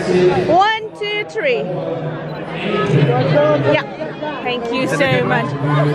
1, 2, 3. Yeah, thank you so much.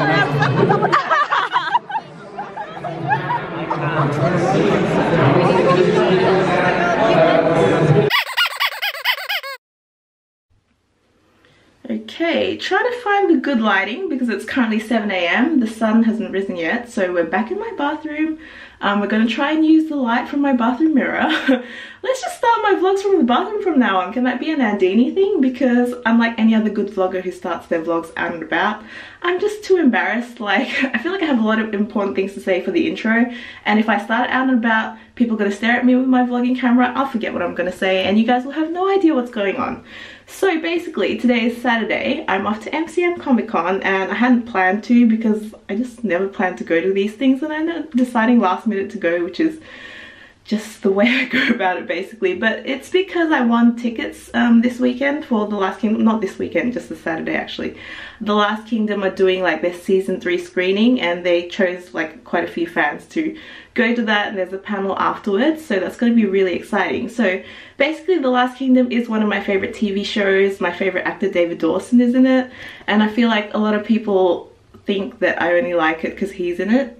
Okay, trying to find the good lighting because it's currently 7 AM. The sun hasn't risen yet, so we're back in my bathroom. We're going to try and use the light from my bathroom mirror. Let's just start my vlogs from the bathroom from now on. Can that be an Andini thing? Because unlike any other good vlogger who starts their vlogs out and about, I'm just too embarrassed. Like, I feel like I have a lot of important things to say for the intro, and if I start out and about, people are going to stare at me with my vlogging camera, I'll forget what I'm going to say, and you guys will have no idea what's going on. So basically, today is Saturday. I'm off to MCM Comic Con, and I hadn't planned to because I just never planned to go to these things, and I ended up deciding last minute to go, which is just the way I go about it basically. But it's because I won tickets this weekend for The Last Kingdom. Not this weekend, just the Saturday actually. The Last Kingdom are doing like their season 3 screening, and they chose like quite a few fans to go to that, and there's a panel afterwards, so that's going to be really exciting. So basically, The Last Kingdom is one of my favorite TV shows. My favorite actor David Dawson is in it, and I feel like a lot of people think that I only like it because he's in it.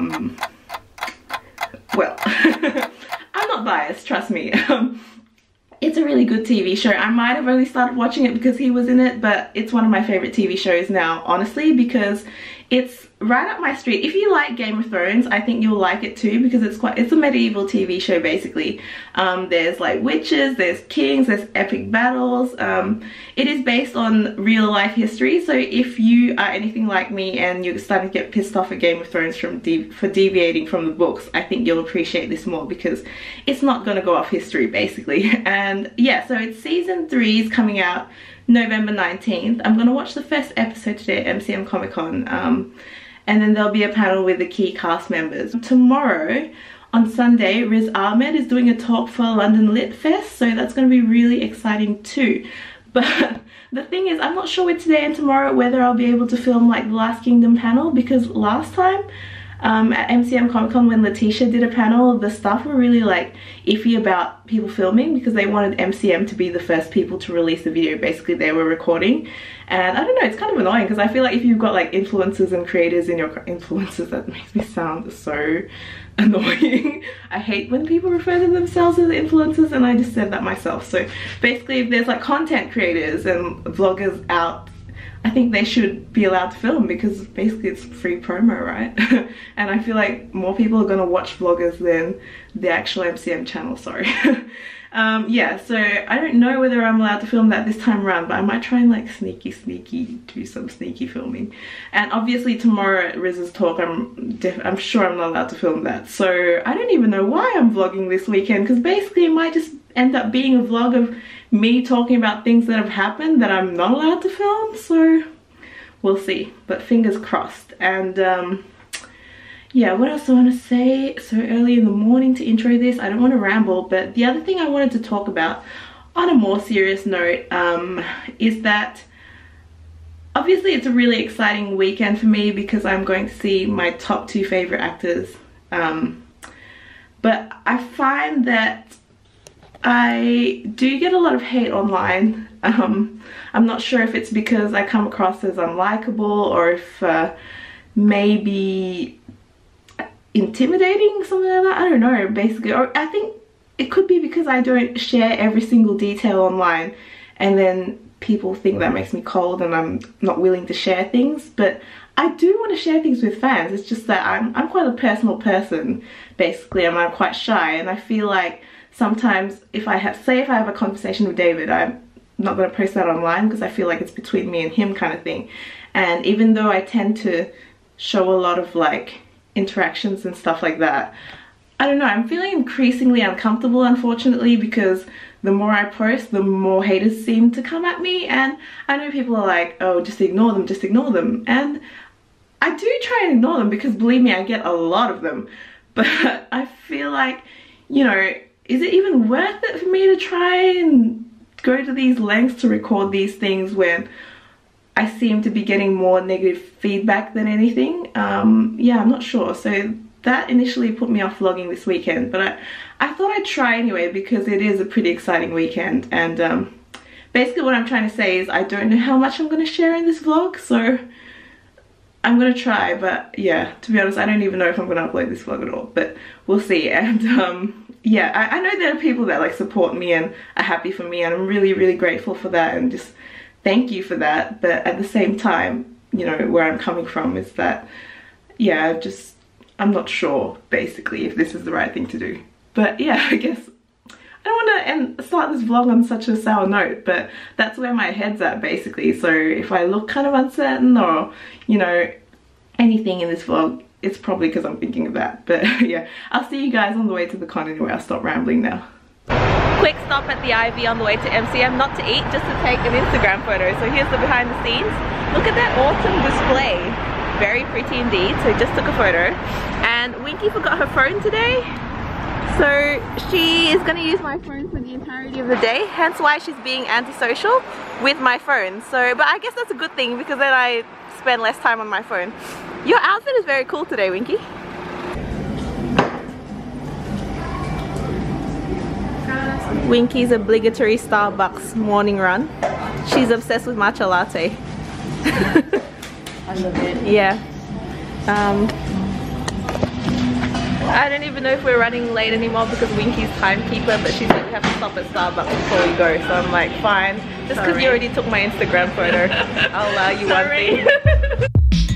Well, I'm not biased, trust me. It's a really good TV show. I might have only started watching it because he was in it, but it's one of my favorite TV shows now, honestly, because it's right up my street. If you like Game of Thrones, I think you'll like it too, because it's a medieval TV show basically. There's like witches, there's kings, there's epic battles. It is based on real life history, so if you are anything like me and you're starting to get pissed off at Game of Thrones for deviating from the books, I think you'll appreciate this more because it's not going to go off history basically. And yeah, so it's season 3 is coming out November 19th. I'm going to watch the first episode today at MCM Comic Con, and then there'll be a panel with the key cast members. Tomorrow, on Sunday, Riz Ahmed is doing a talk for London Lit Fest, so that's going to be really exciting too. But the thing is, I'm not sure with today and tomorrow whether I'll be able to film like the Last Kingdom panel, because last time at MCM Comic Con when Letitia did a panel, the staff were really like iffy about people filming because they wanted MCM to be the first people to release the video. Basically, they were recording, and I don't know, it's kind of annoying because I feel like if you've got like influencers and creators in your influencers, that makes me sound so annoying. I hate when people refer to themselves as influencers, and I just said that myself. So basically, if there's like content creators and vloggers out, I think they should be allowed to film because basically it's free promo, right? And I feel like more people are gonna watch vloggers than the actual MCM channel, sorry. Yeah, so I don't know whether I'm allowed to film that this time around, but I might try and like sneaky do some sneaky filming. And obviously tomorrow at Riz's talk, I'm sure I'm not allowed to film that. So I don't even know why I'm vlogging this weekend, because basically it might just end up being a vlog of me talking about things that have happened that I'm not allowed to film, so we'll see, but fingers crossed. And yeah, what else I want to say so early in the morning to intro this? I don't want to ramble, but the other thing I wanted to talk about on a more serious note is that obviously it's a really exciting weekend for me because I'm going to see my top 2 favorite actors, but I find that I do get a lot of hate online. I'm not sure if it's because I come across as unlikable or if maybe intimidating, something like that. I don't know, basically. Or I think it could be because I don't share every single detail online, and then people think that makes me cold and I'm not willing to share things. But I do want to share things with fans. It's just that I'm quite a personal person basically, and I'm quite shy, and I feel like sometimes if I have a conversation with David, I'm not going to post that online because I feel like it's between me and him kind of thing. And even though I tend to show a lot of like interactions and stuff like that, I don't know, I'm feeling increasingly uncomfortable, unfortunately, because the more I post, the more haters seem to come at me. And I know people are like, oh, just ignore them, just ignore them. And I do try and ignore them because, believe me, I get a lot of them. But I feel like, you know, is it even worth it for me to try and go to these lengths to record these things when I seem to be getting more negative feedback than anything? Yeah, I'm not sure. So that initially put me off vlogging this weekend, but I thought I'd try anyway because it is a pretty exciting weekend. And basically what I'm trying to say is I don't know how much I'm going to share in this vlog, so I'm going to try. But yeah, to be honest, I don't even know if I'm going to upload this vlog at all, but we'll see. And yeah, I know there are people that like support me and are happy for me, and I'm really grateful for that, and just thank you for that. But at the same time, you know, where I'm coming from is that, yeah, I'm not sure basically if this is the right thing to do. But yeah, I guess I don't want to start this vlog on such a sour note, but that's where my head's at basically. So if I look kind of uncertain or, you know, anything in this vlog, it's probably because I'm thinking of that. But yeah, I'll see you guys on the way to the con anyway. I'll stop rambling now. Quick stop at the IV on the way to MCM, not to eat, just to take an Instagram photo. So here's the behind the scenes. Look at that autumn display. Very pretty indeed. So just took a photo. And Winky forgot her phone today. So she is going to use my phone for the entirety of the day. Hence why she's being antisocial with my phone. So, but I guess that's a good thing because then I spend less time on my phone. Your outfit is very cool today, Winky. Winky's obligatory Starbucks morning run. She's obsessed with matcha latte. I love it. Yeah. I don't even know if we're running late anymore because Winky's timekeeper, but she said we have to stop at Starbucks before we go. So I'm like, fine. Just because you already took my Instagram photo, I'll allow you one thing.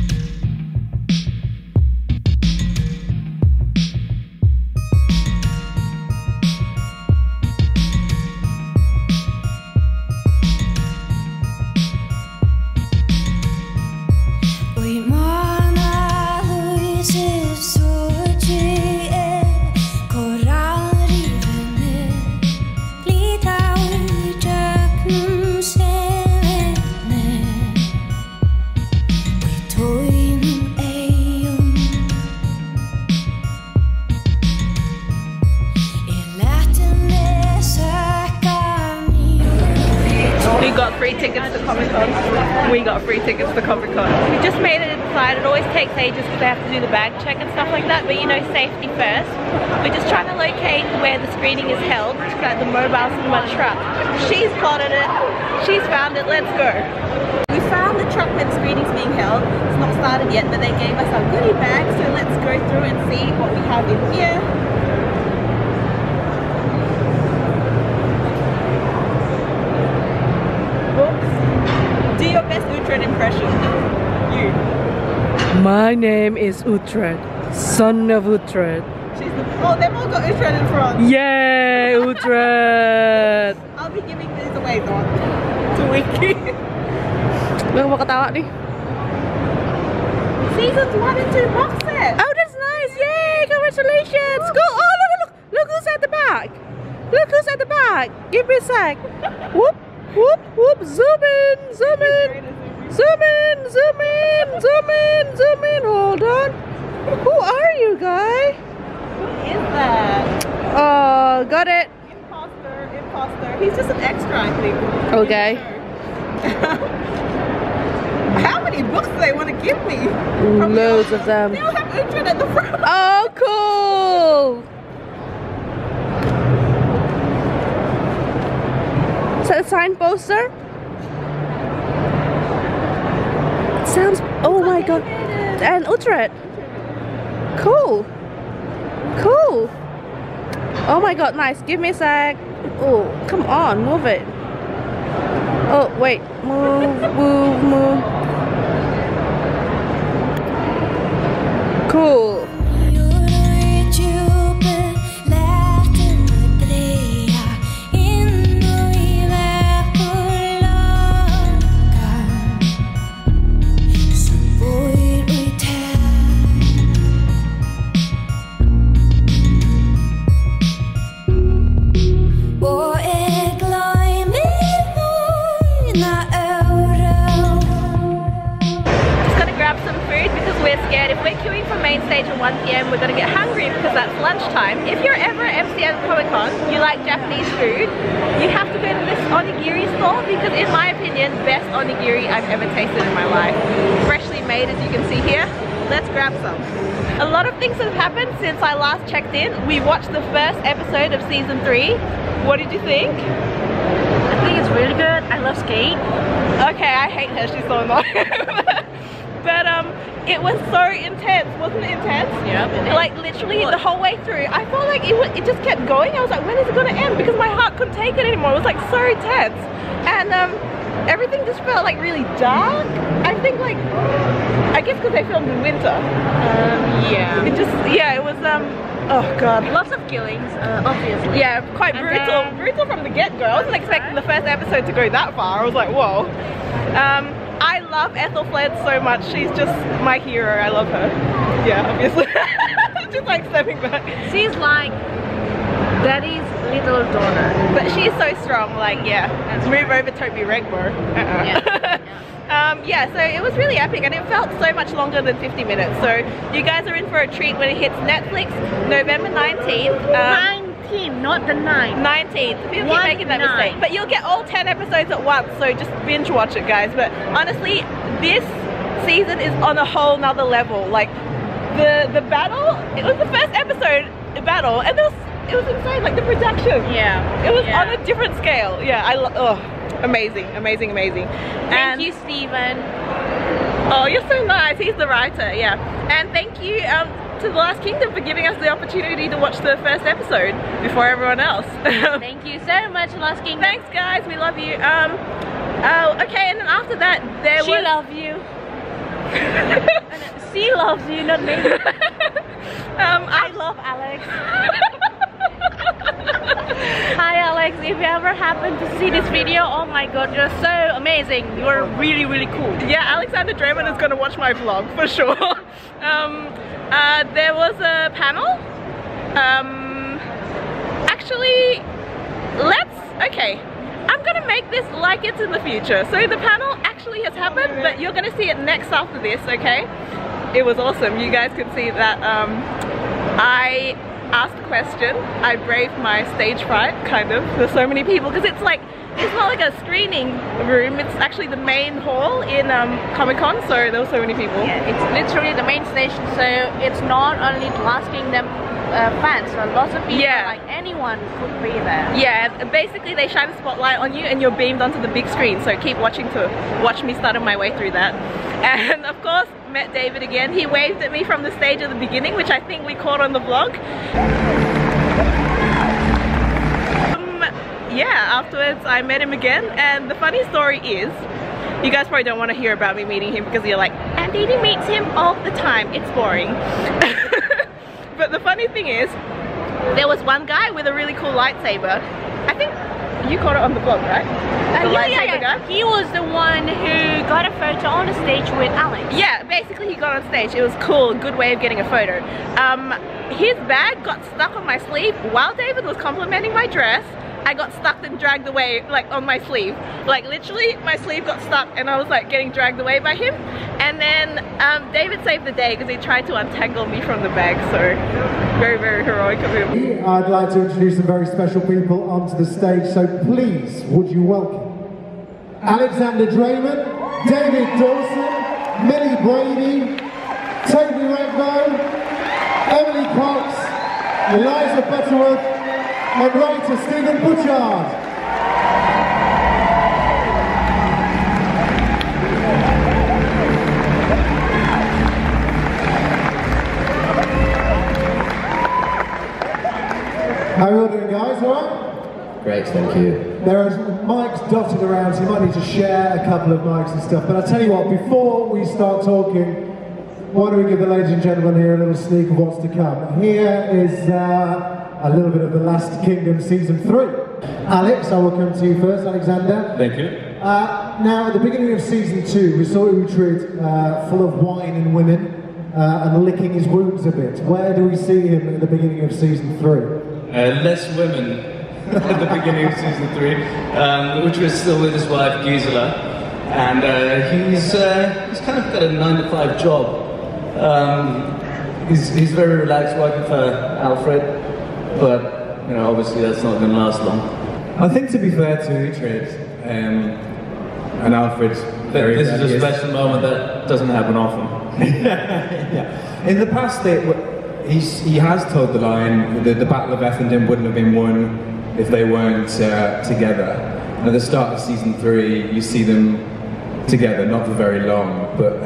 We got free tickets to Comic Con. We just made it inside. It always takes ages because they have to do the bag check and stuff like that, but you know, safety first. We're just trying to locate where the screening is held at the mobile cinema truck. She's plotted it. She's found it. Let's go. We found the truck where the screening's being held. It's not started yet, but they gave us our goodie bag, so let's go through and see what we have in here. Do your best Uhtred impression. You. My name is Uhtred, son of Uhtred. She's the, oh, they've all got Uhtred in front. Yay, Uhtred! I'll be giving these away, not to Winky. Look, makatawa ni. Seasons 1 and 2 box set. Oh, that's nice! Yay! Congratulations! Go! Oh, look who's at the back! Look who's at the back! Give me a sec. Whoop! Whoop, whoop, zoom in, zoom in, zoom in, zoom in, zoom in, zoom in, hold on. Who are you, guy? Who is that? Oh, got it. Imposter. He's just an extra, I think. Okay. How many books do they want to give me? Loads of them. They all have Uhtred at the front. Oh, cool. Is that a signed poster? It sounds, oh my god. And Uhtred. Cool. Cool. Oh my god, nice. Give me a sec. Oh, come on, move it. Oh, wait. Move. Cool. At 1 PM, we're gonna get hungry because that's lunchtime. If you're ever at MCM Comic Con, you like Japanese food, you have to go to this onigiri store because in my opinion, best onigiri I've ever tasted in my life. Freshly made, as you can see here. let's grab some. A lot of things have happened since I last checked in. We watched the first episode of season 3. What did you think? I think it's really good. I love Skate. Okay, I hate her, she's so annoying. But it was so intense, wasn't it intense? Yeah. Like literally the whole way through. I felt like it just kept going. I was like, when is it gonna end? Because my heart couldn't take it anymore. It was like so intense. And everything just felt like really dark. I think like, I guess because they filmed in winter. Yeah. It was oh god. Lots of killings, obviously. Yeah, quite brutal. Brutal from the get-go. I wasn't expecting the first episode to go that far. I was like, whoa. I love Ethel Fled so much. She's just my hero. I love her. Yeah, obviously. Just like stepping back. She's like Daddy's little daughter. But she's so strong. Like, yeah. Move over, Toby Reg, bro. Yeah, so it was really epic and it felt so much longer than 50 minutes. So you guys are in for a treat when it hits Netflix November 19th. 19, not the 9. 19th. People keep making that mistake. But you'll get all 10 episodes at once, so just binge watch it, guys. But honestly, this season is on a whole nother level. Like the battle, it was the first episode battle, and it was insane. Like the production, it was on a different scale. Amazing, amazing, amazing. Thank you, Steven. Oh, you're so nice. He's the writer. Yeah, and thank you to The Last Kingdom for giving us the opportunity to watch the first episode before everyone else. Thank you so much, Last Kingdom. Thanks, guys. We love you. Okay, and then after that, She loves you. She loves you, not me. I love Alex. Hi Alex, if you ever happen to see this video, oh my god, you're so amazing. You're really, really cool. Yeah, Alexander Draymond is going to watch my vlog for sure. There was a panel. Actually, okay. I'm going to make this like it's in the future. So the panel actually has happened, but you're going to see it next after this, okay? It was awesome. You guys could see that I asked a question. I braved my stage fright, kind of. There's so many people, because it's like, it's not like a screening room, it's actually the main hall in Comic Con, so there were so many people. Yeah, it's literally the main station, so it's not only The Last Kingdom fans, so lots of people, like anyone could be there. Yeah, basically they shine a spotlight on you and you're beamed onto the big screen, so keep watching to watch me stutter my way through that. And of course, met David again. He waved at me from the stage at the beginning, which I think we caught on the vlog. Yeah, afterwards I met him again, and the funny story is, you guys probably don't want to hear about me meeting him because you're like, Andini meets him all the time, it's boring. But the funny thing is, there was one guy with a really cool lightsaber. I think you caught it on the vlog, right? The lightsaber guy? He was the one who got a photo on the stage with Alex. Yeah, basically he got on stage. It was cool, good way of getting a photo. His bag got stuck on my sleeve while David was complimenting my dress. I got stuck and dragged away, like on my sleeve. Like literally my sleeve got stuck and I was like getting dragged away by him. And then David saved the day because he tried to untangle me from the bag, so very, very heroic of him. I'd like to introduce some very special people onto the stage, so please would you welcome Alexander Draymond, David Dawson, Millie Brady, Toby Redbone, Emily Cox, Eliza Butterworth, and writer Stephen Butchard. How are you all doing, guys? All right? Great, thank you. There are mics dotted around, so you might need to share a couple of mics and stuff. But I'll tell you what, before we start talking, why don't we give the ladies and gentlemen here a little sneak of what's to come. Here is a little bit of The Last Kingdom Season 3. Alex, I will come to you first, Alexander. Thank you. Now, at the beginning of Season 2, we saw Uhtred full of wine and women and licking his wounds a bit. Where do we see him at the beginning of Season 3? Less women at the beginning of Season 3. Uhtred is still with his wife, Gisela. And he's kind of got a 9-to-5 job. He's very relaxed working for Alfred. But, you know, obviously that's not going to last long. I think to be fair to Uhtred and Alfred, this is a special moment that doesn't happen often. Yeah. In the past, he has told the line that the Battle of Effendon wouldn't have been won if they weren't together. And at the start of season 3, you see them together, not for very long, but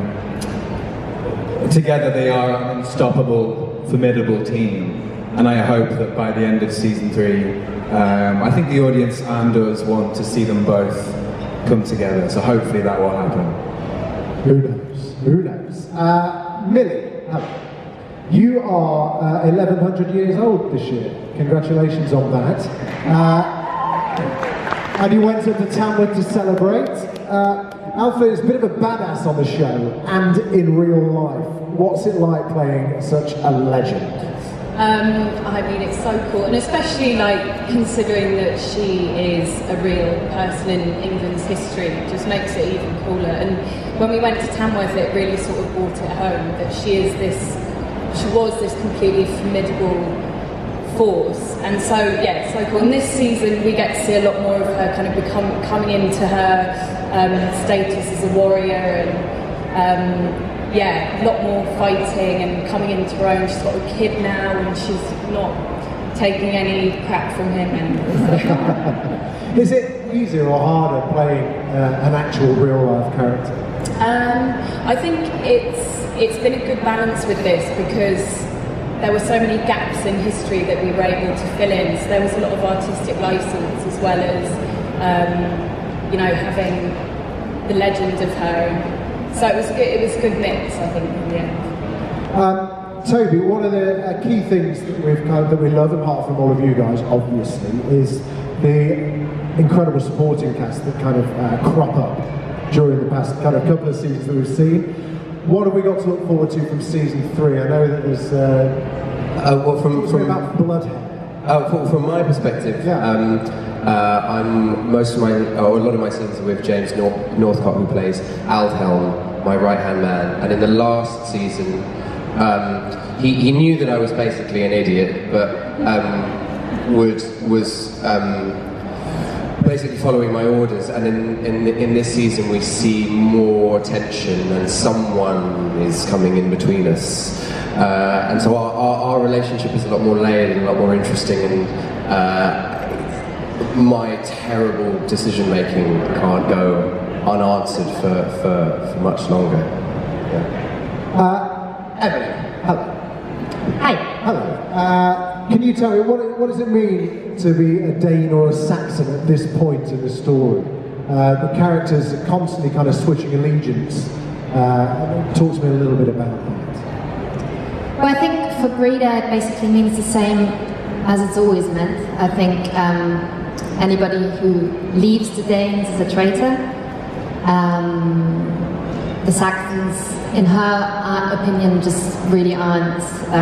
together they are an unstoppable, formidable team. And I hope that by the end of season 3, I think the audience and us want to see them both come together, so hopefully that will happen. Who knows? Who knows? Millie, you are 1100 years old this year. Congratulations on that. And you went up to Tamworth to celebrate. Alpha is a bit of a badass on the show and in real life. What's it like playing such a legend? I mean, it's so cool, and especially like considering that she is a real person in England's history, it just makes it even cooler. And when we went to Tamworth, it really sort of brought it home that she was this completely formidable force. And so yeah, it's so cool. And this season we get to see a lot more of her kind of coming into her status as a warrior, and yeah, a lot more fighting and coming into her own. She's got a kid now and she's not taking any crap from him. And is it easier or harder playing an actual real life character? I think it's been a good balance with this because there were so many gaps in history that we were able to fill in. So there was a lot of artistic license as well as you know, having the legend of her. So it was a good mix, I think, in the end. Toby, one of the key things that we love, apart from all of you guys, obviously, is the incredible supporting cast that kind of crop up during the past kind of couple of seasons that we've seen. What have we got to look forward to from season 3? I know that there's well, from about Bloodhead. From my perspective, yeah. A lot of my scenes are with James Northcott, who plays Aldhelm, my right-hand man. And in the last season, he knew that I was basically an idiot, but was basically following my orders. And in this season, we see more tension, and someone is coming in between us. And so our relationship is a lot more layered and a lot more interesting, and my terrible decision making can't go unanswered for much longer. Yeah. Emily, hello. Hi. Hello. Can you tell me what does it mean to be a Dane or a Saxon at this point in the story? The characters are constantly kind of switching allegiance. Talk to me a little bit about that. Well, I think for Breda it basically means the same as it's always meant. I think anybody who leaves the Danes is a traitor. The Saxons, in her opinion, just really aren't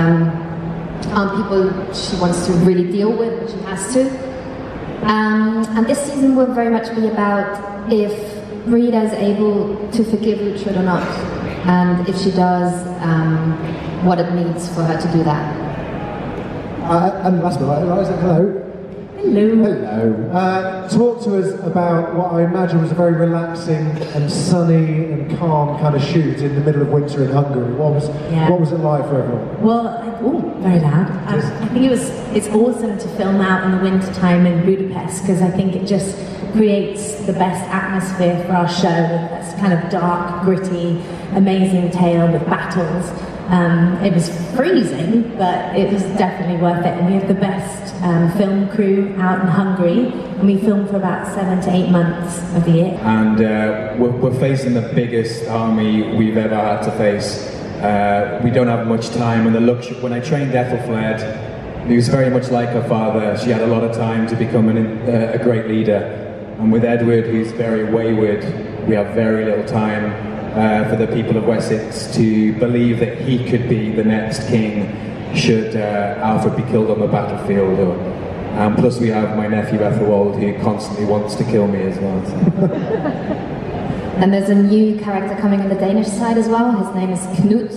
people she wants to really deal with, but she has to. And this season will very much be about if Breda is able to forgive Richard or not, and if she does, what it needs for her to do that. And last but not least, hello. Hello. Hello. Talk to us about what I imagine was a very relaxing and sunny and calm kind of shoot in the middle of winter in Hungary. What was it like for everyone? Well, very loud. I think it's awesome to film out in the winter time in Budapest because I think it just creates the best atmosphere for our show. That's kind of dark, gritty, amazing tale with battles. It was freezing, but it was definitely worth it. And we have the best film crew out in Hungary, and we filmed for about 7 to 8 months of the year. And we're facing the biggest army we've ever had to face. We don't have much time, and when I trained Ethelfled, he was very much like her father. She had a lot of time to become a great leader. And with Edward, who's very wayward, we have very little time for the people of Wessex to believe that he could be the next king should Alfred be killed on the battlefield. Plus we have my nephew Ethelwald, who constantly wants to kill me as well. So. And there's a new character coming on the Danish side as well. His name is Knut.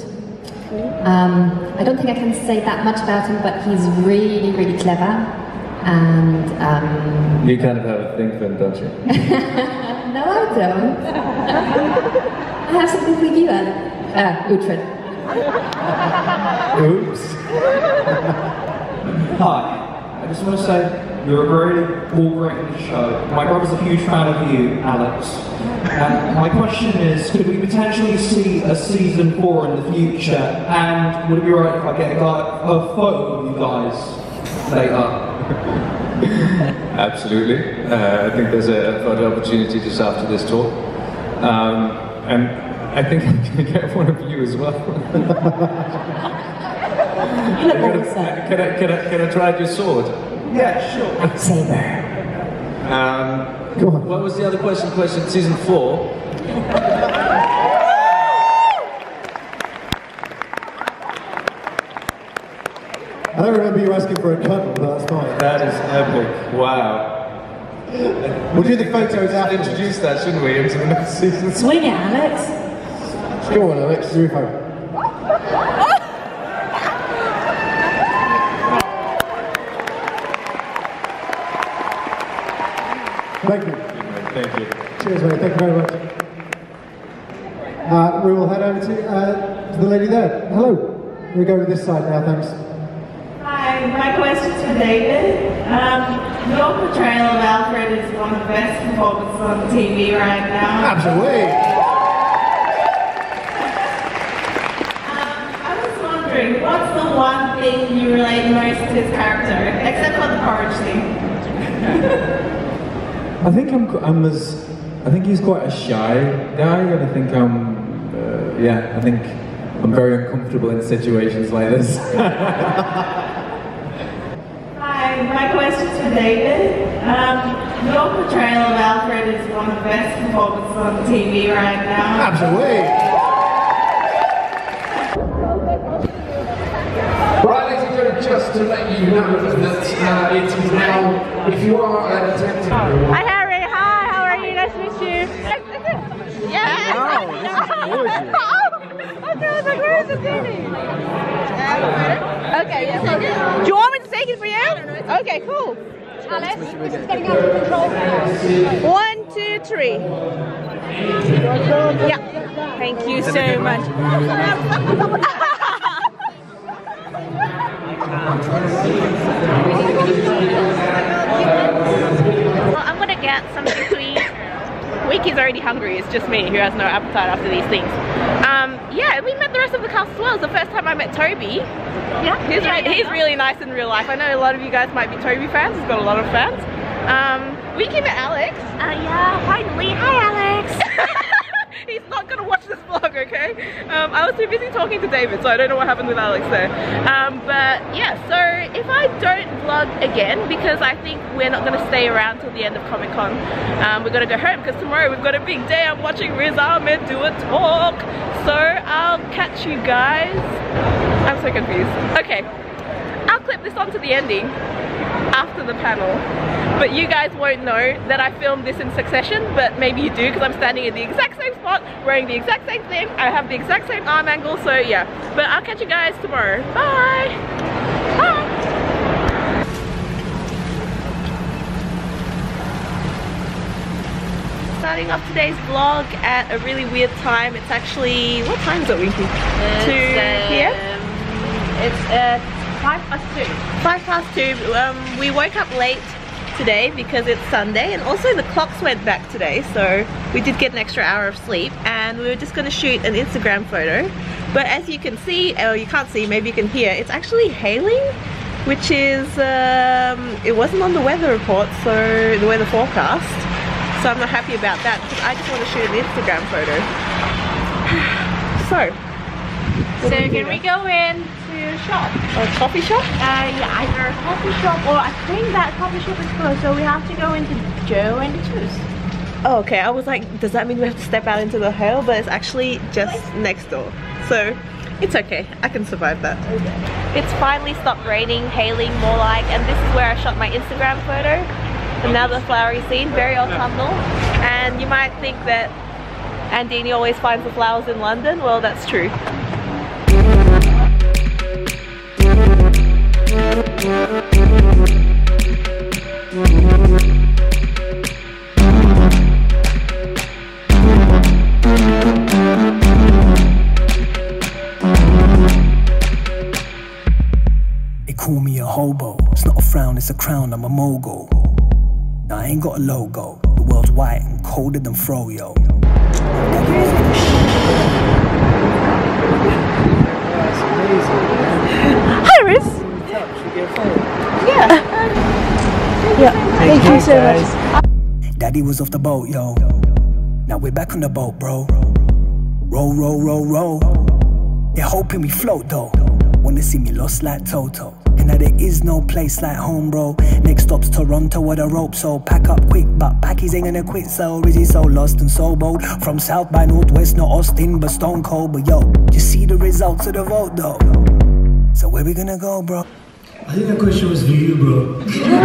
I don't think I can say that much about him, but he's really, really clever. And you kind of have a thing for him, don't you? no, I don't. I have something with you, Ed. Uhtred. Oops. Hi, I just want to say you're a really all great in the show. My brother's a huge fan of you, Alex. And my question is, could we potentially see a season 4 in the future? And would it be right if I get a photo of you guys later? Absolutely. I think there's a photo opportunity just after this talk. And I think I'm going to get one of you as well. You look awesome. Can I try your sword? Yeah, sure. Lightsaber. Go on. What was the other question? Season 4. I don't remember you asking for a cuddle, but that's fine. That is epic. Wow. We'll do the photos after. Introduce that, shouldn't we, into the next season? Swing it, Alex. Go on, Alex. Do your photo. Thank you. Thank you. Cheers, mate. Thank you very much. We will head over to the lady there. Hello. We'll go to this side now, thanks. Hi, my question's for David. Your portrayal of Alfred is one of the best performances on TV right now. Absolutely. I was wondering, what's the one thing you relate most to his character, except for the porridge thing? I think he's quite a shy guy, and I think I think I'm very uncomfortable in situations like this. Hi, my question's for David. Your portrayal of Alfred is one of the best performances on TV right now. Absolutely. Right, ladies and gentlemen, just to let you know that it is now, if you are a detective... Hi Harry, hi, how are you? Nice to meet you. Yeah. Wow, this is gorgeous. Okay, I was like, where is the baby? Okay, yeah. Do you want me to take it for you? Okay, cool. Alice, this is getting out of control. 1, 2, 3. Yeah. Thank you so much. Well, I'm gonna get something to eat. Wiki's already hungry, it's just me who has no appetite after these things. Yeah, we met the rest of the cast as well. It's the first time I met Toby. Yeah, he's really nice in real life. I know a lot of you guys might be Toby fans, he's got a lot of fans. Wiki met Alex. Yeah, finally. Hi Alex. He's not gonna watch this vlog, okay? I was too busy talking to David, so I don't know what happened with Alex there. But yeah, so if I don't vlog again, because I think we're not gonna stay around till the end of Comic Con, we're gonna go home because tomorrow we've got a big day. I'm watching Riz Ahmed do a talk. So I'll catch you guys. I'm so confused. Okay, I'll clip this onto the ending after the panel, but you guys won't know that I filmed this in succession, but maybe you do because I'm standing in the exact same spot, wearing the exact same thing, I have the exact same arm angle, so yeah. But I'll catch you guys tomorrow. Bye! Bye! Starting off today's vlog at a really weird time. It's actually, what time is it, Winky? 2 p.m? It's 2:05. 2:05. We woke up late today because it's Sunday, and also the clocks went back today, so we did get an extra hour of sleep, and we were just going to shoot an Instagram photo. But as you can see, or you can't see, maybe you can hear, it's actually hailing, which is, it wasn't on the weather report, so the weather forecast. So I'm not happy about that because I just want to shoot an Instagram photo. So can we go in to shop? A coffee shop? Yeah, either a coffee shop or I think that coffee shop is closed, so we have to go into Joe and the Juice. Oh, okay. I was like, does that mean we have to step out into the hail? But it's actually just next door. So it's okay. I can survive that. Okay. It's finally stopped raining, hailing more like, and this is where I shot my Instagram photo. Another flowery scene, very autumnal. And you might think that Andini always finds the flowers in London. Well, that's true. call me a hobo. It's not a frown, it's a crown, I'm a mogul. Nah, I ain't got a logo. The world's white and colder than froyo. Hi, Riz. Yeah. Thank you so much. Daddy was off the boat, yo. Now we're back on the boat, bro. Roll, roll, roll, roll. They're hoping we float, though. Wanna see me lost like Toto. And now there is no place like home, bro. Next stop's Toronto with a rope, so pack up quick, but Packies ain't gonna quit, so Rizzy so lost and so bold. From South by Northwest, not Austin, but Stone Cold. But yo, you see the results of the vote, though. So where we gonna go, bro? I think that question was for you, bro.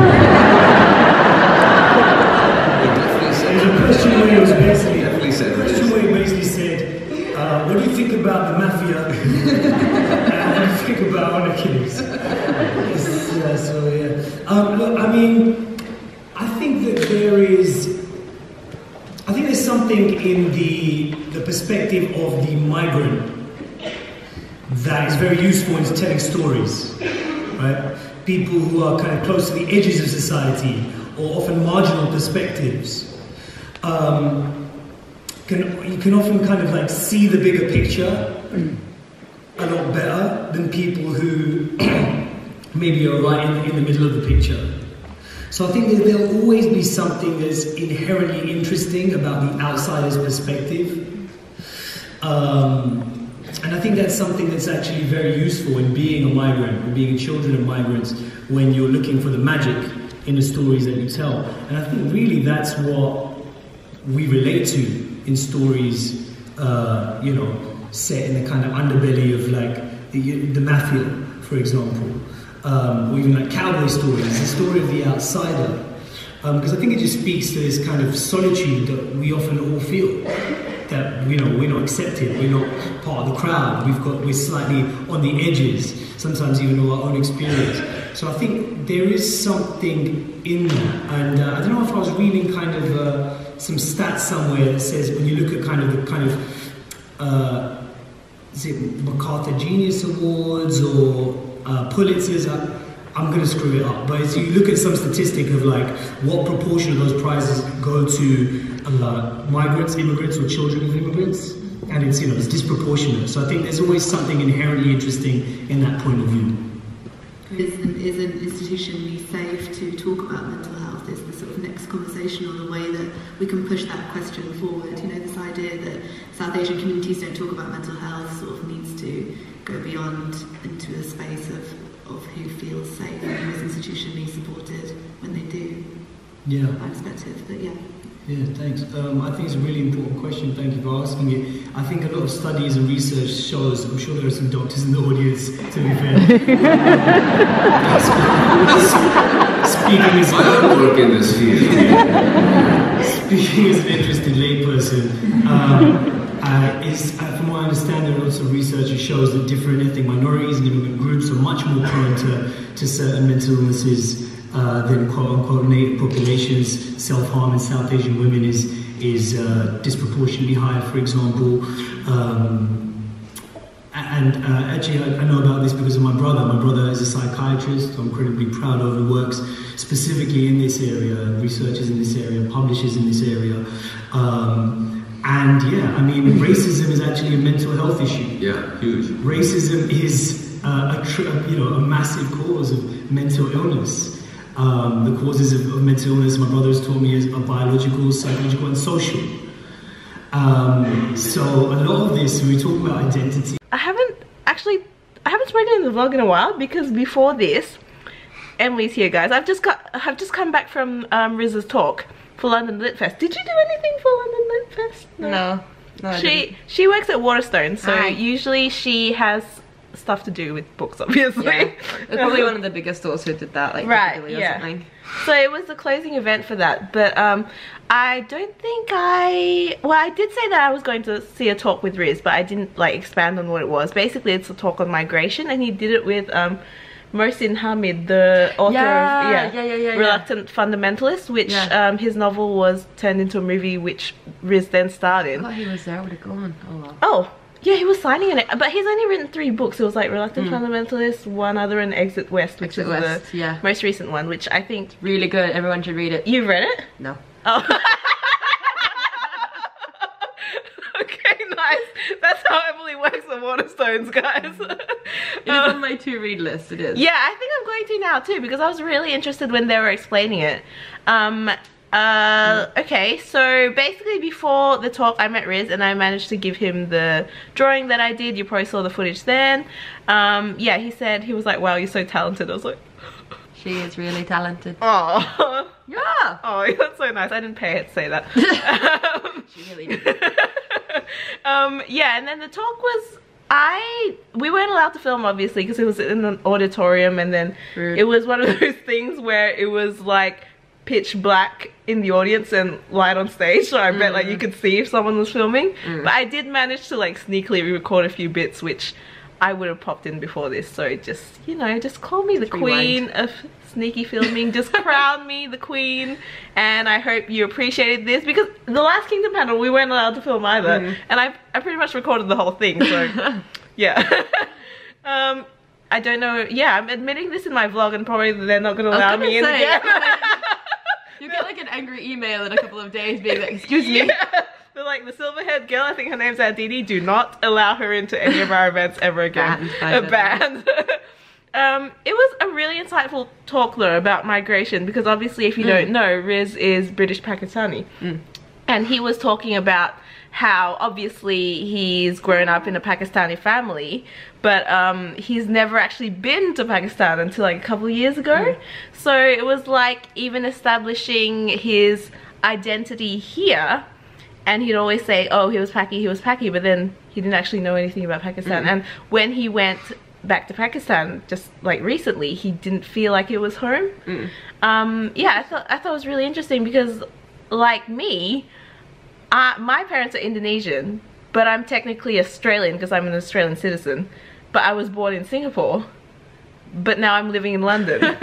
There's a question where it was basically, said, what do you think about the mafia? And what do you think about honor killings? Look, I mean, I think there's something in the perspective of the migrant that is very useful in telling stories, right? People who are kind of close to the edges of society or often marginal perspectives. You can often kind of like see the bigger picture a lot better than people who maybe are right in the middle of the picture. So I think that there'll always be something that's inherently interesting about the outsider's perspective. And I think that's something that's actually very useful in being a migrant, or being children of migrants, when you're looking for the magic in the stories that you tell. And I think really that's what we relate to in stories, you know, set in the kind of underbelly of like the mafia, for example, or even like cowboy stories. It's the story of the outsider, because I think it just speaks to this kind of solitude that we often all feel. That, you know, we're not accepted, we're not part of the crowd, we're slightly on the edges, sometimes even of our own experience. So I think there is something in that, and I don't know if I was reading kind of some stats somewhere that says when you look at is it MacArthur Genius Awards or Pulitzers, I'm going to screw it up, but as you look at some statistic of like what proportion of those prizes go to migrants, immigrants, or children of immigrants, and it's, you know, it's disproportionate. So I think there's always something inherently interesting in that point of view. Is an institutionally safe to talk about mental health? Is the sort of next conversation on the way that we can push that question forward? You know, this idea that South Asian communities don't talk about mental health sort of needs to go beyond into a space of who feels safe and who is institutionally supported when they do. Yeah. My perspective, but yeah. Yeah, thanks. I think it's a really important question. Thank you for asking it. I think a lot of studies and research shows, I'm sure there are some doctors in the audience, to be fair. Speaking as I don't work in this field. Speaking as an interested layperson, from what I understand, there are lots of research that shows that different ethnic minorities and immigrant groups are much more prone to certain mental illnesses than quote-unquote native populations. Self-harm in South Asian women is disproportionately higher, for example. Actually, I know about this because of my brother. My brother is a psychiatrist. I'm incredibly proud of, who works specifically in this area, researches in this area, publishes in this area. And yeah, I mean, racism is actually a mental health issue. Yeah, huge. Racism is a massive cause of mental illness. The causes of mental illness, my brother has told me, are biological, psychological, and social. So a lot of this, when we talk about identity. I haven't spoken in the vlog in a while because before this, Emily's here, guys. I've just come back from Riz's talk for London Lit Fest. Did you do anything for London Lit Fest? No, she works at Waterstone, so usually she has stuff to do with books, obviously. Yeah. It's probably one of the biggest stores who did that, like Piccadilly or something. So it was the closing event for that, but I don't think I did say that I was going to see a talk with Riz, but I didn't like expand on what it was. Basically, it's a talk on migration, and he did it with Mohsin Hamid, the author of Reluctant Fundamentalist, which his novel was turned into a movie, which Riz then starred in. I thought he was there, would have gone. Oh, well. Oh, Yeah, he was signing it, but he's only written 3 books. It was like Reluctant Fundamentalist, one other, and Exit West, which is the most recent one, which I think really good. Everyone should read it. You've read it? No. Oh. Okay, nice. That's how Emily works on Waterstones, guys. It is on my to-read list. It is. Yeah, I think I'm going to now too, because I was really interested when they were explaining it. Okay, so basically before the talk I met Riz and I managed to give him the drawing that I did. You probably saw the footage then. Yeah, he said, he was like, wow, you're so talented. I was like, she is really talented. Oh. Yeah. Oh, that's so nice. I didn't pay her to say that. She really did. Yeah, and then the talk was, we weren't allowed to film obviously because it was in an auditorium, and then it was one of those things where it was like pitch black in the audience and light on stage, so I bet like you could see if someone was filming. But I did manage to like sneakily record a few bits which I would have popped in before this, so just, you know, just call me the queen of sneaky filming. Just crown me the queen, and I hope you appreciated this, because the last Kingdom panel we weren't allowed to film either, and I pretty much recorded the whole thing, so yeah. I don't know, yeah, I'm admitting this in my vlog and probably they're not going to allow me in again. You'll get like an angry email in a couple of days being like, excuse me. Yeah. They're like, the silver-haired girl, I think her name's Andini, do not allow her into any of our events ever again. Banned. It was a really insightful talk though about migration, because obviously if you don't know, Riz is British Pakistani. And he was talking about how obviously he's grown up in a Pakistani family, but he's never actually been to Pakistan until like a couple of years ago. So it was like even establishing his identity here, and he'd always say, oh, he was Paki, but then he didn't actually know anything about Pakistan. And when he went back to Pakistan just like recently, he didn't feel like it was home. Yeah, I thought it was really interesting, because like me, my parents are Indonesian, but I'm technically Australian because I'm an Australian citizen, but I was born in Singapore, but now I'm living in London. And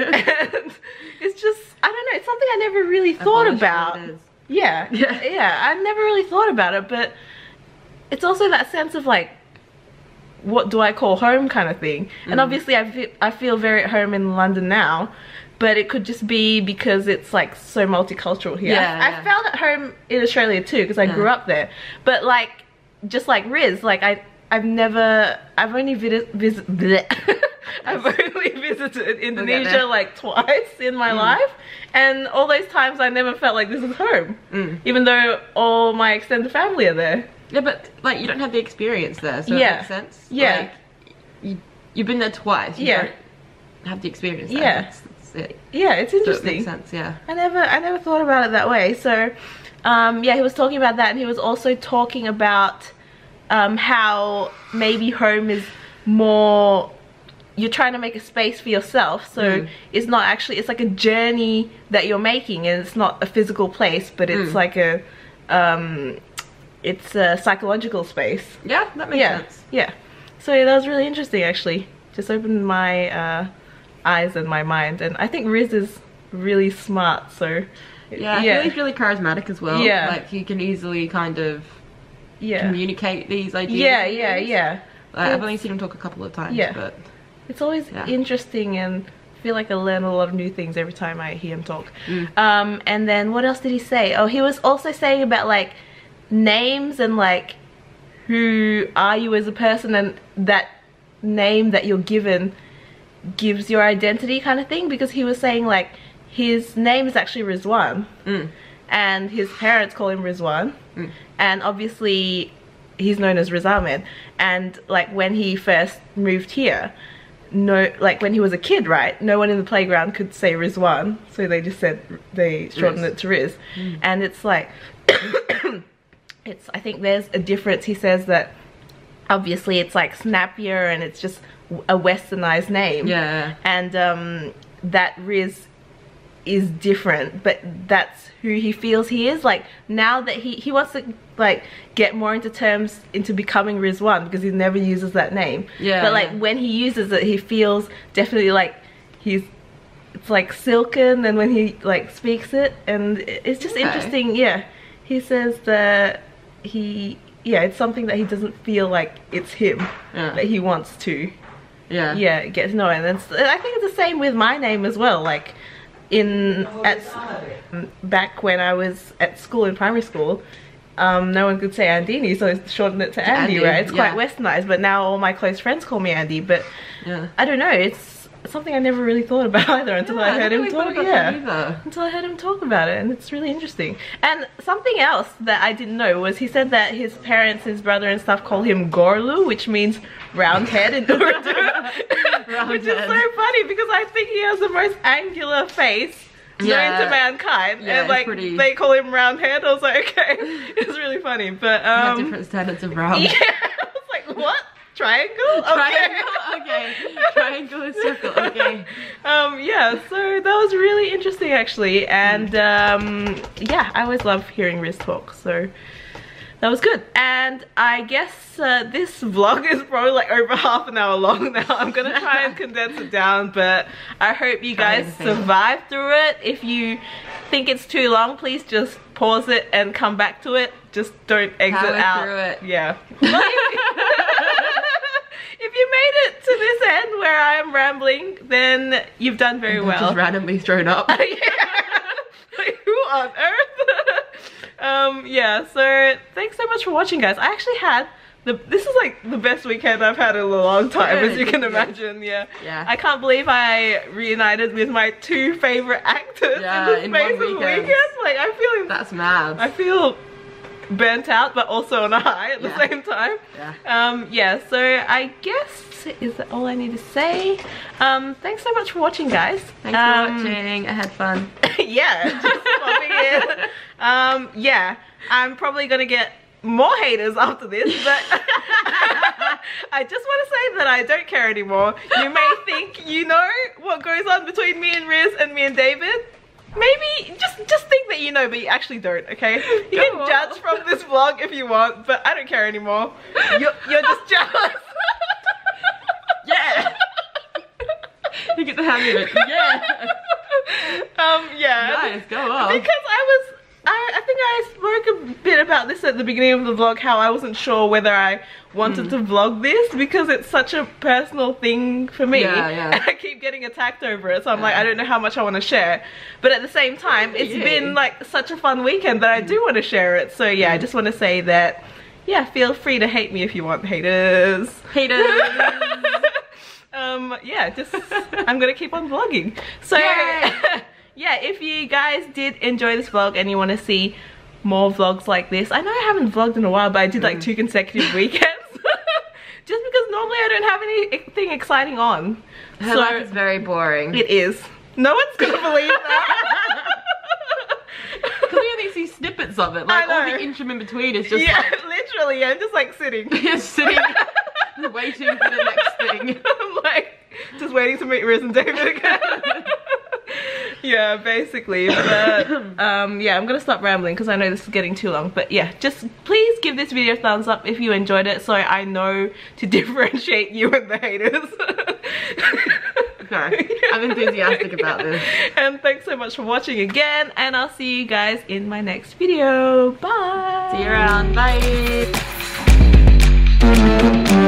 it's just, I don't know, it's something I never really thought about. Yeah, I never really thought about it, but it's also that sense of like, what do I call home kind of thing. And obviously I feel very at home in London now, but it could just be because it's like so multicultural here. I felt at home in Australia too, because I grew up there, but like just like Riz, like I've only visited Indonesia like twice in my life, and all those times I never felt like this is home, even though all my extended family are there. Yeah, but like you don't have the experience there, so it makes sense. Yeah, like, you've been there twice. You don't have the experience there. That's it. Yeah, it's interesting. So it makes sense. Yeah, I never thought about it that way. So yeah, he was talking about that, and he was also talking about how maybe home is more, you're trying to make a space for yourself, so it's not actually, it's like a journey that you're making, and it's not a physical place, but it's like a it's a psychological space. Yeah, that makes sense. Yeah, so that was really interesting actually. Just opened my eyes and my mind, and I think Riz is really smart, so yeah, I feel he's really charismatic as well. Yeah, like he can easily kind of communicate these ideas. Yeah. Like, I've only seen him talk a couple of times, but it's always interesting, and I feel like I learn a lot of new things every time I hear him talk. And then what else did he say? Oh, he was also saying about like names and like who are you as a person, and that name that you're given gives your identity kind of thing, because he was saying like his name is actually Rizwan, and his parents call him Rizwan, and obviously he's known as Riz Ahmed. And like when he first moved here, like when he was a kid, right, no one in the playground could say Rizwan, so they just said, they shortened it to Riz. And it's like I think there's a difference. He says that obviously it's like snappier, and it's just a westernized name, and that Riz is different, but that's who he feels he is. Like now that he wants to like get more into terms into becoming Rizwan, because he never uses that name, but like when he uses it, he feels definitely like it's like silken, and when he like speaks it, and it's just interesting. He says that he yeah, it's something that he doesn't feel like it's him, that he wants to get to know. And I think it's the same with my name as well. Like back when I was at school in primary school, no one could say Andini, so I shortened it to Andy, right? It's quite westernized, but now all my close friends call me Andy. But I don't know, it's something I never really thought about either until I heard him talk. Until I heard him talk about it, and it's really interesting. And something else that I didn't know was he said that his parents, his brother and stuff, call him Gorlu, which means round head in Urdu, which is so funny because I think he has the most angular face known to mankind, and like they call him round head. I was like, okay, it's really funny. But different standards of round. Yeah, I was like, what? Triangle? Okay. Triangle? Okay. Triangle and circle, okay. Yeah, so that was really interesting actually, and yeah, I always love hearing Riz talk, so that was good. And I guess this vlog is probably like over half an hour long now. I'm gonna try and condense it down, but I hope you guys survive through it. If you think it's too long, please just pause it and come back to it. Just don't exit out. Through it. Yeah. If you made it to this end where I am rambling, then you've done very well. Just randomly thrown up. Yeah. Like, who on earth? Yeah, so thanks so much for watching, guys. I actually had this is like the best weekend I've had in a long time, as you can imagine. Yeah. I can't believe I reunited with my two favorite actors in the space of a weekend. Like, I feel that's mad. I feel burnt out, but also on a high at the same time. Yeah, so I guess is that all I need to say. Thanks so much for watching, guys. Thanks for watching. I had fun. Yeah, just popping in. Yeah, I'm probably gonna get more haters after this, but I just want to say that I don't care anymore. You may think you know what goes on between me and Riz and me and David. Maybe just think that you know, but you actually don't, okay? You can judge from this vlog if you want, but I don't care anymore. You're just jealous. Yeah. You get the hang of it. Yeah. Yeah. Nice, go on. Because I think I spoke a bit about this at the beginning of the vlog, how I wasn't sure whether I wanted to vlog this because it's such a personal thing for me. And I keep getting attacked over it, so I'm like, I don't know how much I want to share. But at the same time, it's been like such a fun weekend that I do want to share it. So yeah, I just want to say that, yeah, feel free to hate me if you want, haters. Haters. Yeah, just I'm gonna keep on vlogging. So yeah, if you guys did enjoy this vlog and you want to see more vlogs like this, I know I haven't vlogged in a while, but I did like 2 consecutive weekends. Just because normally I don't have anything exciting on. Her life is very boring. It is. No one's gonna believe that. Because we only see snippets of it. Like all the interim in between is just like, literally, I'm just like sitting. Just sitting, waiting for the next thing. I'm like, just waiting to meet Riz and David again. Yeah, basically. But yeah, I'm gonna stop rambling because I know this is getting too long. But yeah, just please give this video a thumbs up if you enjoyed it, so I know to differentiate you and the haters. Okay, I'm enthusiastic about this. And thanks so much for watching again, and I'll see you guys in my next video. Bye. See you around. Bye.